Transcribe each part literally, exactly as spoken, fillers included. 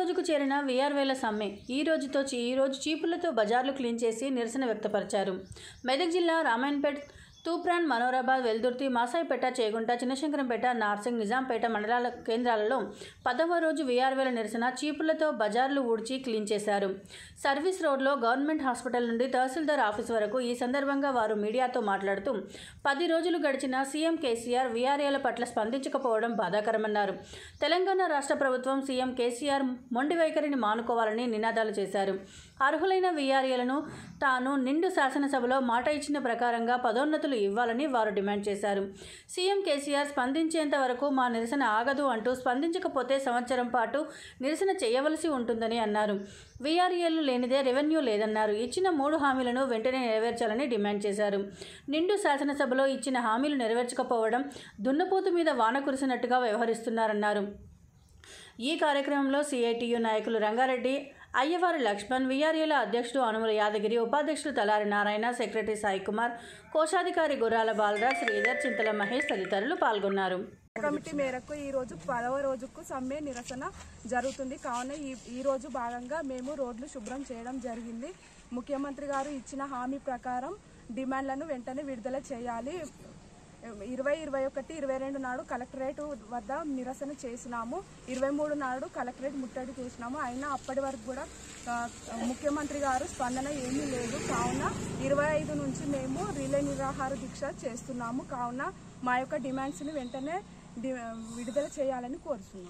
రోజుకు చేరిన వీఆర్వేల సమ్మె ఈ రోజుతో ఈ రోజు చీపులతో బజార్లు క్లీన్ చేసి నిరసన వ్యక్తపరిచారు. మెదక్ జిల్లా రామాయణపేట్, తూప్రాన్, మనోరాబాద్, వెల్దుర్తి, మాసాయిపేట, చేగుంట, చిన్నశంకరంపేట, నార్సింగ్, నిజాంపేట మండలాల కేంద్రాలలో పదవ రోజు వీఆర్వేల నిరసన చీపులతో బజార్లు ఊడ్చి క్లీన్ చేశారు. సర్వీస్ రోడ్లో గవర్నమెంట్ హాస్పిటల్ నుండి తహసీల్దార్ ఆఫీస్ వరకు. ఈ సందర్భంగా వారు మీడియాతో మాట్లాడుతూ పది రోజులు గడిచిన సీఎం కేసీఆర్ వీఆర్ఏల పట్ల స్పందించకపోవడం బాధాకరమన్నారు. తెలంగాణ రాష్ట్ర ప్రభుత్వం సీఎం కేసీఆర్ మొండి వైఖరిని మానుకోవాలని నినాదాలు చేశారు. అర్హులైన వీఆర్ఏలను తాను నిండు శాసనసభలో మాట ఇచ్చిన ప్రకారంగా పదోన్నతులు ఇవ్వాలని వారు డిమాండ్ చేశారు. సీఎం కేసీఆర్ స్పందించేంత వరకు మా నిరసన ఆగదు అంటూ స్పందించకపోతే సంవత్సరం పాటు నిరసన చేయవలసి ఉంటుందని అన్నారు. వీఆర్ఏలు లేనిదే రెవెన్యూ లేదన్నారు. ఇచ్చిన మూడు హామీలను వెంటనే నెరవేర్చాలని డిమాండ్ చేశారు. నిండు శాసనసభలో ఇచ్చిన హామీలు నెరవేర్చకపోవడం దున్నపోతు మీద వాన కురిసినట్టుగా వ్యవహరిస్తున్నారన్నారు. ఈ కార్యక్రమంలో సిఐటియు నాయకులు రంగారెడ్డి, అయ్యవారి లక్ష్మణ్, వీఆర్ఏల అధ్యక్షుడు అనుముల యాదగిరి, ఉపాధ్యక్షుడు తలారి నారాయణ, సెక్రటరీ సాయికుమార్, కోశాధికారి గుర్రాల బాలరాజ్, శ్రీధర్, చింతల మహేష్ తదితరులు పాల్గొన్నారు. కమిటీ మేరకు ఈ రోజు పదవ రోజుకు సమ్మె నిరసన జరుగుతుంది. కావున ఈ ఈ రోజు భాగంగా మేము రోడ్లు శుభ్రం చేయడం జరిగింది. ముఖ్యమంత్రి గారు ఇచ్చిన హామీ ప్రకారం డిమాండ్లను వెంటనే విడుదల చేయాలి. ఇరవై ఇరవై ఒకటి ఇరవై రెండు నాడు కలెక్టరేట్ వద్ద నిరసన చేసినాము. ఇరవై మూడు నాడు కలెక్టరేట్ ముట్టడి చేసినాము. అయినా అప్పటి వరకు కూడా ముఖ్యమంత్రి గారు స్పందన ఏమీ లేదు. కావున ఇరవై ఐదు నుంచి మేము రిలే నిరాహార దీక్ష చేస్తున్నాము. కావున మా యొక్క డిమాండ్స్ని వెంటనే విడుదల చేయాలని కోరుతున్నాం.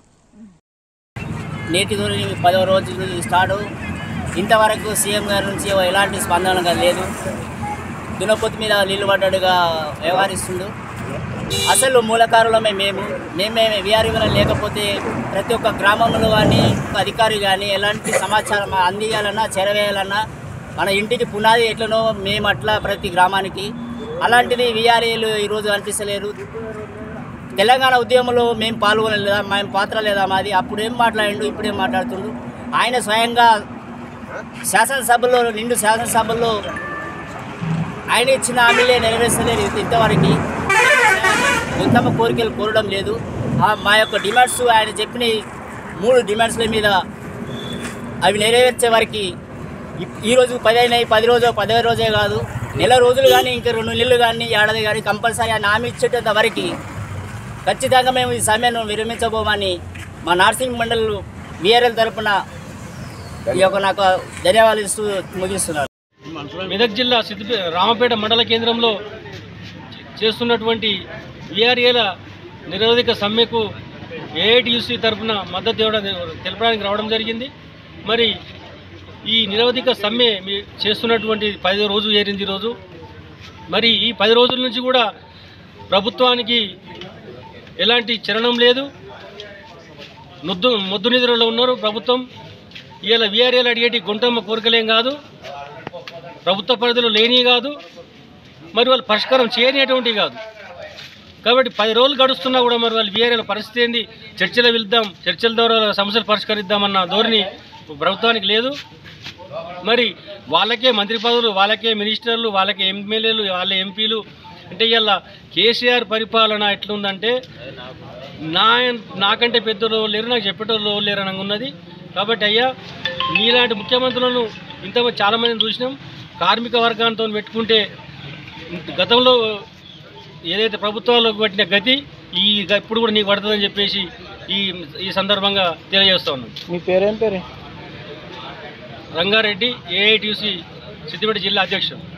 నేటి పదవ రోజు స్టార్ట్. ఇంతవరకు సీఎం గారి నుంచి ఎలాంటి స్పందన లేదు. దునపొత్తు మీద నీళ్లు పడ్డట్టుగా వ్యవహరిస్తుండు. అసలు మూలకారులమే మేము మేమే వీఆర్ఏ లేకపోతే ప్రతి ఒక్క గ్రామంలో కానీ అధికారి కానీ ఎలాంటి సమాచారం అందియాలన్నా చేరవేయాలన్నా మన ఇంటికి పునాది ఎట్లనో మేము అట్లా ప్రతి గ్రామానికి అలాంటిది వీఆర్ఏలు ఈరోజు అనిపిస్తలేరు. తెలంగాణ ఉద్యమంలో మేము పాల్గొనలేదా, మేము పాత్ర లేదా మాది? అప్పుడు ఏం మాట్లాడిండు, ఇప్పుడేం మాట్లాడుతుండు. ఆయన స్వయంగా శాసనసభలో నిండు శాసనసభలో ఆయన ఇచ్చిన హామీలే నెరవేర్చలేదు. ఇంతవరకు ఉత్తమ కోరికలు కోరడం లేదు. మా యొక్క డిమాండ్స్ ఆయన చెప్పిన మూడు డిమాండ్స్ల మీద అవి నెరవేర్చే వారికి ఈరోజు పది అయినాయి. పది రోజు పదవ రోజే కాదు, నెల రోజులు కానీ ఇంకా రెండు నెలలు కానీ ఏడాది కానీ కంపల్సరీ ఆయన హామీ ఇచ్చేటంత వరకు ఖచ్చితంగా మేము ఈ సమ్మెను విరమించబోమని మా నార్సింగ్ మండల్ వీఆర్ఎల్ తరఫున ఈ యొక్క నాకు ధన్యవాదాలు ఇస్తూ ముగిస్తున్నారు. మెదక్ జిల్లా సిద్దిపే రామపేట మండల కేంద్రంలో చేస్తున్నటువంటి వీఆర్ఏల నిరోధిక సమ్మెకు ఏఐటియుసి తరఫున మద్దతు ఇవ్వడం తెలపడానికి రావడం జరిగింది. మరి ఈ నిరోధిక సమ్మె చేస్తున్నటువంటి పది రోజు ఏరింది రోజు. మరి ఈ పది రోజుల నుంచి కూడా ప్రభుత్వానికి ఎలాంటి చలనం లేదు. ముద్దు ముద్దు నిధులలో ఉన్నారు ప్రభుత్వం. ఇవాళ వీఆర్ఏలు అడిగేటి గుంటమ్మ కోరికలేం కాదు, ప్రభుత్వ పరిధిలో లేని కాదు, మరి వాళ్ళు పరిష్కారం చేయనిటువంటివి కాదు. కాబట్టి పది రోజులు గడుస్తున్నా కూడా మరి వాళ్ళు వీఆర్ఏల పరిస్థితి ఏంది? చర్చలు వెళ్దాం, చర్చల ద్వారా సమస్యలు పరిష్కరిద్దామన్న ధోరణి ప్రభుత్వానికి లేదు. మరి వాళ్ళకే మంత్రి పదవులు, వాళ్ళకే మినిస్టర్లు, వాళ్ళకే ఎమ్మెల్యేలు, వాళ్ళ ఎంపీలు. అంటే ఇవాళ కేసీఆర్ పరిపాలన ఎట్లుందంటే నా నాకంటే పెద్దలు లేరు, నాకు చెప్పేటోళ్ళు లేరు అని ఉన్నది. కాబట్టి అయ్యా, మీలాంటి ముఖ్యమంత్రులను ఇంత చాలామందిని చూసినాం. కార్మిక వర్గాలతో పెట్టుకుంటే గతంలో ఏదైతే ప్రభుత్వాలకు పట్టిన గతి ఈ ఇప్పుడు కూడా నీకు పడుతుందని చెప్పేసి ఈ ఈ సందర్భంగా తెలియజేస్తా ఉన్నాం. మీ పేరేం పేరు? రంగారెడ్డి, ఏఐటియుసి సిద్దిపేట జిల్లా అధ్యక్షుడు.